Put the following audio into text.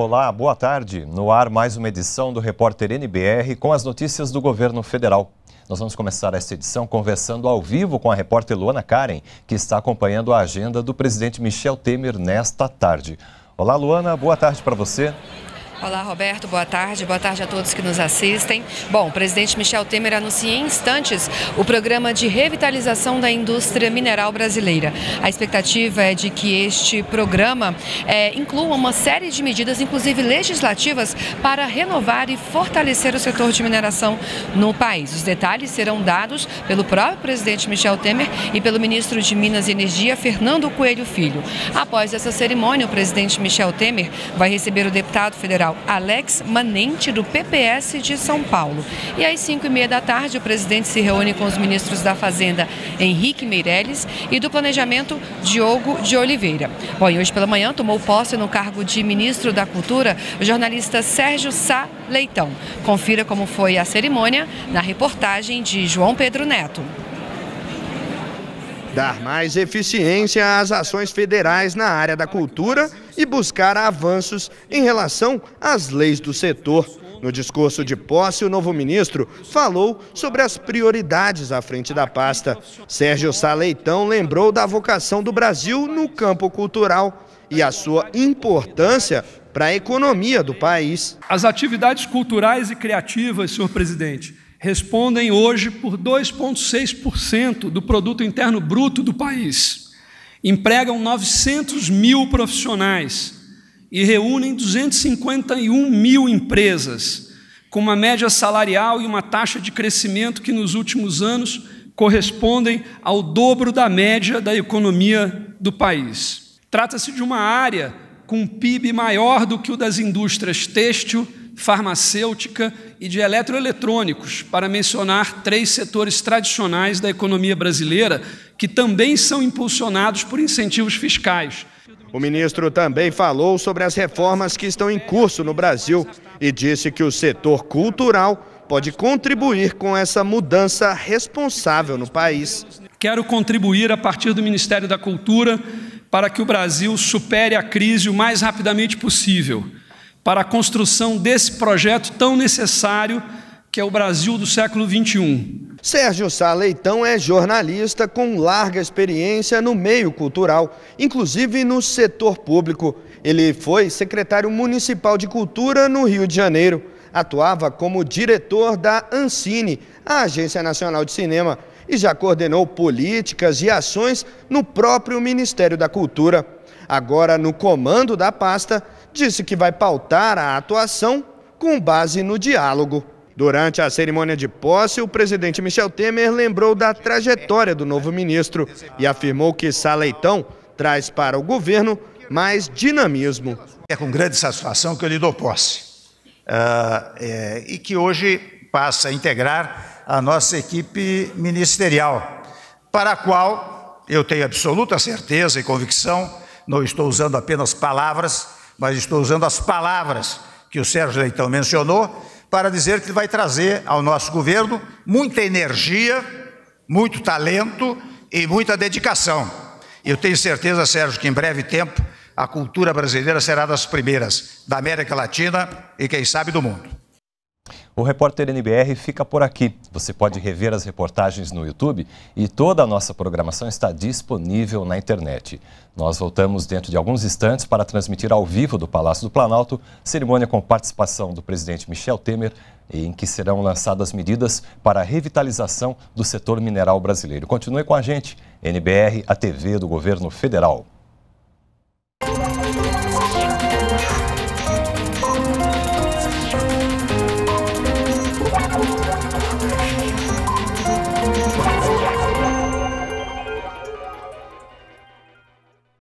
Olá, boa tarde. No ar, mais uma edição do Repórter NBR com as notícias do governo federal. Nós vamos começar esta edição conversando ao vivo com a repórter Luana Karen, que está acompanhando a agenda do presidente Michel Temer nesta tarde. Olá, Luana, boa tarde para você. Olá, Roberto, boa tarde a todos que nos assistem. Bom, o presidente Michel Temer anuncia em instantes o programa de revitalização da indústria mineral brasileira. A expectativa é de que este programa inclua uma série de medidas, inclusive legislativas, para renovar e fortalecer o setor de mineração no país. Os detalhes serão dados pelo próprio presidente Michel Temer e pelo ministro de Minas e Energia, Fernando Coelho Filho. Após essa cerimônia, o presidente Michel Temer vai receber o deputado federal Alex Manente, do PPS de São Paulo. E às 5h30 da tarde, o presidente se reúne com os ministros da Fazenda, Henrique Meirelles, e do Planejamento, Diogo de Oliveira. Bom, e hoje pela manhã tomou posse no cargo de ministro da Cultura o jornalista Sérgio Sá Leitão. Confira como foi a cerimônia na reportagem de João Pedro Neto. Dar mais eficiência às ações federais na área da cultura e buscar avanços em relação às leis do setor. No discurso de posse, o novo ministro falou sobre as prioridades à frente da pasta. Sérgio Sá Leitão lembrou da vocação do Brasil no campo cultural e a sua importância para a economia do país. As atividades culturais e criativas, senhor presidente, respondem hoje por 2,6% do produto interno bruto do país. Empregam 900 mil profissionais e reúnem 251 mil empresas, com uma média salarial e uma taxa de crescimento que nos últimos anos correspondem ao dobro da média da economia do país. Trata-se de uma área com um PIB maior do que o das indústrias têxtil, farmacêutica e de eletroeletrônicos, para mencionar 3 setores tradicionais da economia brasileira que também são impulsionados por incentivos fiscais. O ministro também falou sobre as reformas que estão em curso no Brasil e disse que o setor cultural pode contribuir com essa mudança responsável no país. Quero contribuir a partir do Ministério da Cultura para que o Brasil supere a crise o mais rapidamente possível, para a construção desse projeto tão necessário que é o Brasil do século XXI. Sérgio Sá Leitão é jornalista com larga experiência no meio cultural, inclusive no setor público. Ele foi secretário municipal de cultura no Rio de Janeiro. Atuava como diretor da Ancine, a Agência Nacional de Cinema, e já coordenou políticas e ações no próprio Ministério da Cultura. Agora, no comando da pasta, disse que vai pautar a atuação com base no diálogo. Durante a cerimônia de posse, o presidente Michel Temer lembrou da trajetória do novo ministro e afirmou que Sá Leitão traz para o governo mais dinamismo. É com grande satisfação que eu lhe dou posse e que hoje passa a integrar a nossa equipe ministerial, para a qual eu tenho absoluta certeza e convicção, não estou usando apenas palavras, mas estou usando as palavras que o Sérgio Leitão mencionou para dizer que vai trazer ao nosso governo muita energia, muito talento e muita dedicação. Eu tenho certeza, Sérgio, que em breve tempo a cultura brasileira será das primeiras da América Latina e, quem sabe, do mundo. O Repórter NBR fica por aqui. Você pode rever as reportagens no YouTube e toda a nossa programação está disponível na internet. Nós voltamos dentro de alguns instantes para transmitir ao vivo do Palácio do Planalto cerimônia com participação do presidente Michel Temer, em que serão lançadas medidas para a revitalização do setor mineral brasileiro. Continue com a gente, NBR, a TV do Governo Federal.